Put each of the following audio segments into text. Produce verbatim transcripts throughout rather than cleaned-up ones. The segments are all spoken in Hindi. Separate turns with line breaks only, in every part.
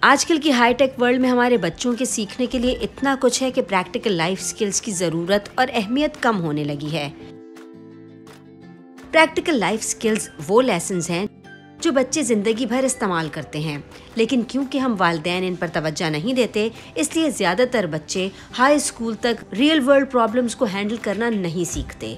आजकल की हाईटेक वर्ल्ड में हमारे बच्चों के सीखने के लिए इतना कुछ है कि प्रैक्टिकल लाइफ स्किल्स की ज़रूरत और अहमियत कम होने लगी है। प्रैक्टिकल लाइफ स्किल्स वो लेसन्स हैं जो बच्चे ज़िंदगी भर इस्तेमाल करते हैं, लेकिन क्योंकि हम वालिदैन इन पर तवज्जो नहीं देते, इसलिए ज़्यादातर बच्चे हाई स्कूल तक रियल वर्ल्ड प्रॉब्लम्स को हैंडल करना नहीं सीखते।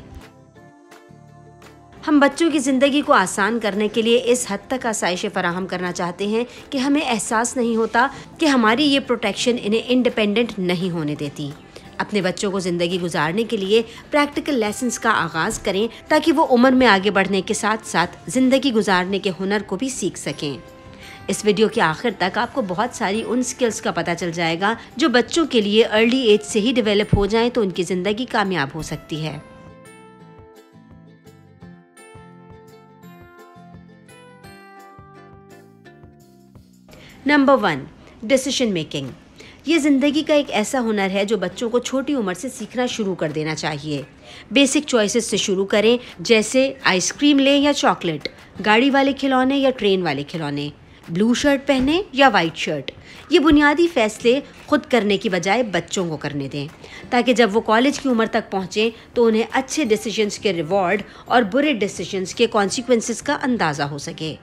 हम बच्चों की ज़िंदगी को आसान करने के लिए इस हद तक आसाइशें फराहम करना चाहते हैं कि हमें एहसास नहीं होता कि हमारी ये प्रोटेक्शन इन्हें इंडिपेंडेंट नहीं होने देती। अपने बच्चों को ज़िंदगी गुजारने के लिए प्रैक्टिकल लेसन्स का आगाज़ करें ताकि वो उम्र में आगे बढ़ने के साथ साथ ज़िंदगी गुजारने के हुनर को भी सीख सकें। इस वीडियो के आखिर तक आपको बहुत सारी उन स्किल्स का पता चल जाएगा जो बच्चों के लिए अर्ली एज से ही डेवलप हो जाएं तो उनकी ज़िंदगी कामयाब हो सकती है। Number one, decision making. ये ज़िंदगी का एक ऐसा हुनर है जो बच्चों को छोटी उम्र से सीखना शुरू कर देना चाहिए। बेसिक चॉइसेस से शुरू करें, जैसे आइसक्रीम लें या चॉकलेट, गाड़ी वाले खिलौने या ट्रेन वाले खिलौने, ब्लू शर्ट पहने या वाइट शर्ट। ये बुनियादी फैसले खुद करने की बजाय बच्चों को करने दें, ताकि जब वो कॉलेज की उम्र तक पहुँचें तो उन्हें अच्छे डिसीजंस के रिवॉर्ड और बुरे डिसीजंस के कॉन्सिक्वेंसेस का अंदाज़ा हो सके।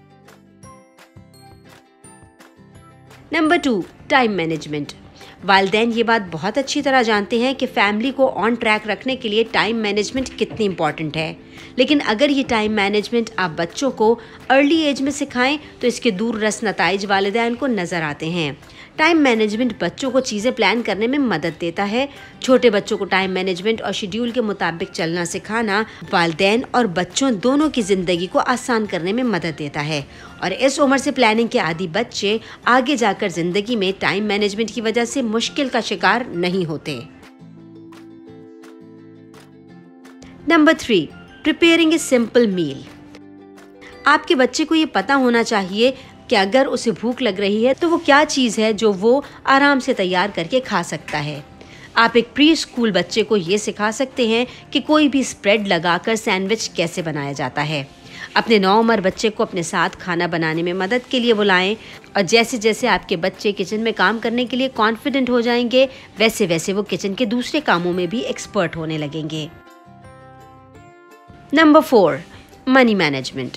Number two, time management. वालिदैन ये बात बहुत अच्छी तरह जानते हैं कि फैमिली को ऑन ट्रैक रखने के लिए टाइम मैनेजमेंट कितनी इम्पॉर्टेंट है, लेकिन अगर ये टाइम मैनेजमेंट आप बच्चों को अर्ली एज में सिखाएं तो इसके दूर रस नताइज वालिदैन को नज़र आते हैं। टाइम मैनेजमेंट बच्चों को चीज़ें प्लान करने में मदद देता है। छोटे बच्चों को टाइम मैनेजमेंट और शेड्यूल के मुताबिक चलना सिखाना वालिदैन और बच्चों दोनों की ज़िंदगी को आसान करने में मदद देता है, और इस उम्र से प्लानिंग के आदी बच्चे आगे जाकर ज़िंदगी में टाइम मैनेजमेंट की वजह से मुश्किल का शिकार नहीं होते। Number three, preparing a simple meal. आपके बच्चे को ये पता होना चाहिए कि अगर उसे भूख लग रही है तो वो क्या चीज़ है जो वो आराम से तैयार करके खा सकता है। आप एक प्री स्कूल बच्चे को ये सिखा सकते हैं कि कोई भी स्प्रेड लगाकर सैंडविच कैसे बनाया जाता है। अपने नौ उम्र बच्चे को अपने साथ खाना बनाने में मदद के लिए बुलाएं, और जैसे जैसे आपके बच्चे किचन में काम करने के लिए कॉन्फिडेंट हो जाएंगे, वैसे वैसे वो किचन के दूसरे कामों में भी एक्सपर्ट होने लगेंगे। Number four, money management.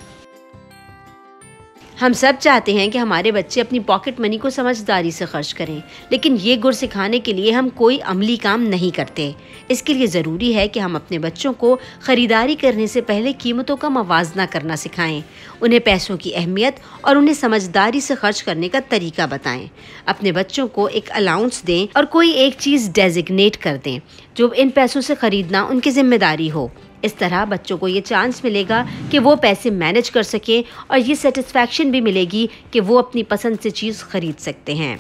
हम सब चाहते हैं कि हमारे बच्चे अपनी पॉकेट मनी को समझदारी से खर्च करें, लेकिन ये गुर सिखाने के लिए हम कोई अमली काम नहीं करते। इसके लिए ज़रूरी है कि हम अपने बच्चों को ख़रीदारी करने से पहले कीमतों का मवाजना करना सिखाएं, उन्हें पैसों की अहमियत और उन्हें समझदारी से खर्च करने का तरीका बताएं। अपने बच्चों को एक अलाउंस दें और कोई एक चीज़ डेजिग्नेट कर दें जो इन पैसों से ख़रीदना उनकी जिम्मेदारी हो। इस तरह बच्चों को ये चांस मिलेगा कि वो पैसे मैनेज कर सकें, और ये सेटिस्फैक्शन भी मिलेगी कि वो अपनी पसंद से चीज़ खरीद सकते हैं।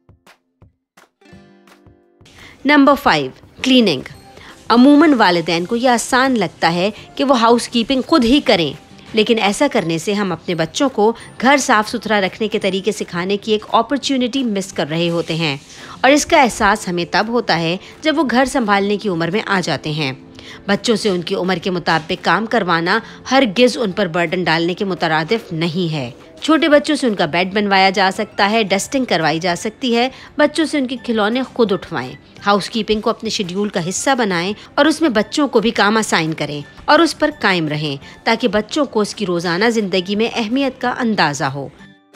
Number five, cleaning. अमूमन वालिदैन को यह आसान लगता है कि वो हाउस कीपिंग खुद ही करें, लेकिन ऐसा करने से हम अपने बच्चों को घर साफ सुथरा रखने के तरीके सिखाने की एक अपॉर्चुनिटी मिस कर रहे होते हैं, और इसका एहसास हमें तब होता है जब वो घर संभालने की उम्र में आ जाते हैं। बच्चों से उनकी उम्र के मुताबिक काम करवाना हरगिज़ उन पर बर्डन डालने के मुतरादिफ नहीं है। छोटे बच्चों से उनका बेड बनवाया जा सकता है, डस्टिंग करवाई जा सकती है, बच्चों से उनके खिलौने खुद उठवाएं, हाउसकीपिंग को अपने शेड्यूल का हिस्सा बनाएं और उसमें बच्चों को भी काम असाइन करें और उस पर कायम रहें, ताकि बच्चों को उसकी रोज़ाना ज़िंदगी में अहमियत का अंदाज़ा हो।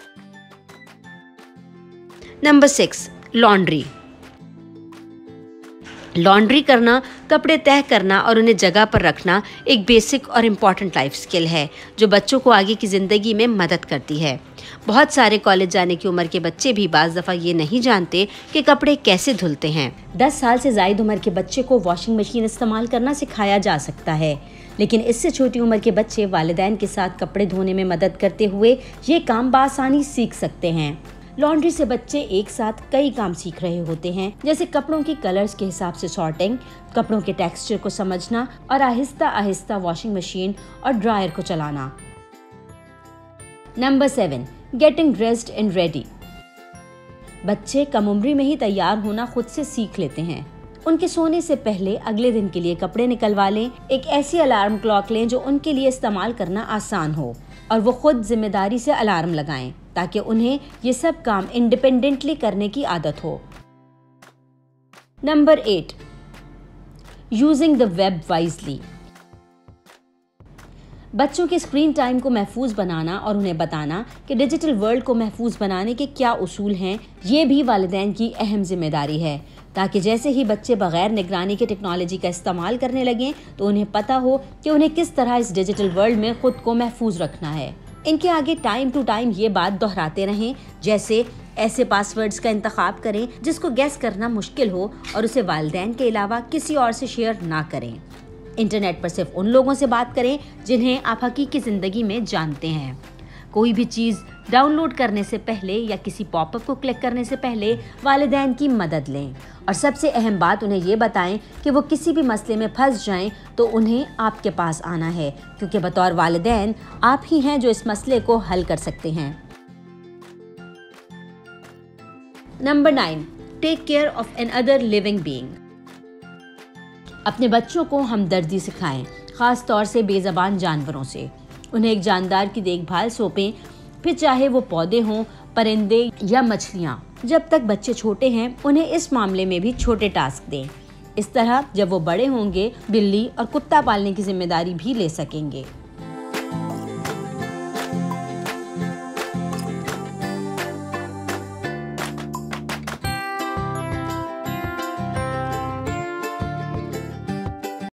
Number six, laundry. लॉन्ड्री करना, कपड़े तह करना और उन्हें जगह पर रखना एक बेसिक और इम्पॉर्टेंट लाइफ स्किल है जो बच्चों को आगे की ज़िंदगी में मदद करती है। बहुत सारे कॉलेज जाने की उम्र के बच्चे भी बाज़ दफ़ा ये नहीं जानते कि कपड़े कैसे धुलते हैं। दस साल से ज़ायद उम्र के बच्चे को वॉशिंग मशीन इस्तेमाल करना सिखाया जा सकता है, लेकिन इससे छोटी उम्र के बच्चे वालिदैन के साथ कपड़े धोने में मदद करते हुए ये काम बासानी सीख सकते हैं। लॉन्ड्री से बच्चे एक साथ कई काम सीख रहे होते हैं, जैसे कपड़ों की कलर्स के हिसाब से सॉर्टिंग, कपड़ों के टेक्सचर को समझना और आहिस्ता आहिस्ता वॉशिंग मशीन और ड्रायर को चलाना। Number seven, getting dressed and ready. बच्चे कम उम्री में ही तैयार होना खुद से सीख लेते हैं। उनके सोने से पहले अगले दिन के लिए कपड़े निकलवा लें, एक ऐसी अलार्म क्लॉक लें जो उनके लिए इस्तेमाल करना आसान हो, और वो खुद जिम्मेदारी से अलार्म लगाएं ताकि उन्हें ये सब काम इंडिपेंडेंटली करने की आदत हो। Number eight, using the web wisely. बच्चों के स्क्रीन टाइम को महफूज बनाना और उन्हें बताना कि डिजिटल वर्ल्ड को महफूज बनाने के क्या उसूल हैं, ये भी वालिदैन की अहम जिम्मेदारी है, ताकि जैसे ही बच्चे बगैर निगरानी के टेक्नोलॉजी का इस्तेमाल करने लगें तो उन्हें पता हो कि उन्हें किस तरह इस डिजिटल वर्ल्ड में खुद को महफूज रखना है। इनके आगे टाइम टू टाइम ये बात दोहराते रहें, जैसे ऐसे पासवर्ड्स का इंतखाब करें जिसको गैस करना मुश्किल हो और उसे वालिदैन के अलावा किसी और से शेयर ना करें। इंटरनेट पर सिर्फ उन लोगों से बात करें जिन्हें आप हकीकी ज़िंदगी में जानते हैं। कोई भी चीज़ डाउनलोड करने से पहले या किसी पॉपअप को क्लिक करने से पहले वालिदैन की मदद लें और सबसे अहम बात उन्हें ये बताएं कि वो किसी भी मसले में फंस जाएं तो उन्हें आपके पास आना है, क्योंकि बतौर वालिदैन आप ही हैं जो इस मसले को हल कर सकते हैं। Number nine, take care of another living being. अपने बच्चों को हमदर्दी सिखाएं, खास तौर से बेज़बान जानवरों से। उन्हें एक जानदार की देखभाल सौंपें, फिर चाहे वो पौधे हों, परिंदे या मछलियाँ। जब तक बच्चे छोटे हैं उन्हें इस मामले में भी छोटे टास्क दें। इस तरह जब वो बड़े होंगे बिल्ली और कुत्ता पालने की जिम्मेदारी भी ले सकेंगे।